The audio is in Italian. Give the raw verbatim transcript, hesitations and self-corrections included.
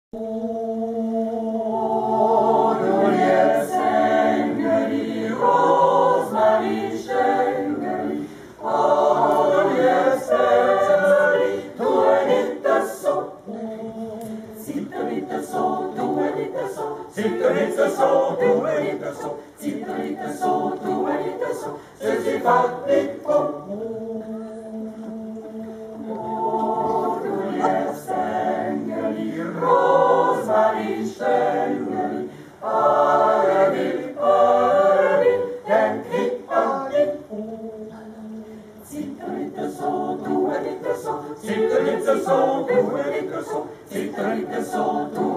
Zitterlitta so, duellita so, zitterlitta so, duellita so, se si fa di Orgel Stengeli, Rosmarin Stengeli, Arvi, Arvi, den Hippali. Zitterlitta so, duellita so, zitterlitta so, duellita so, zitterlitta so, duellita so.